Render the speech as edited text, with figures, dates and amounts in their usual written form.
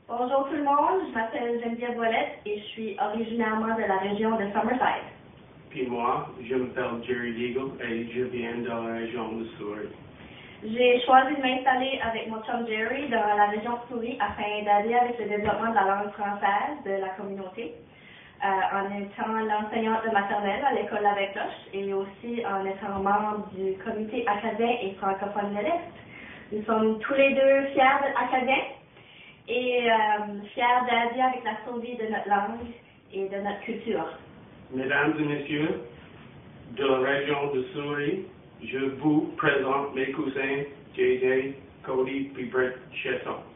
Bonjour tout le monde, je m'appelle Geneviève Ouellette et je suis originairement de la région de Summerside. Puis moi, je m'appelle Jerry Deagle et je viens de la région de Souris. J'ai choisi de m'installer avec mon chum Jerry dans la région de Souris afin d'aider avec le développement de la langue française de la communauté, en étant l'enseignante de maternelle à l'école La Cloche et aussi en étant membre du comité acadien et francophone de l'Est. Nous sommes tous les deux fiers acadiens et fiers d'aider avec la survie de notre langue et de notre culture. Mesdames et messieurs, de la région de Souris, je vous présente mes cousins JJ, Cody et Brett Chesson.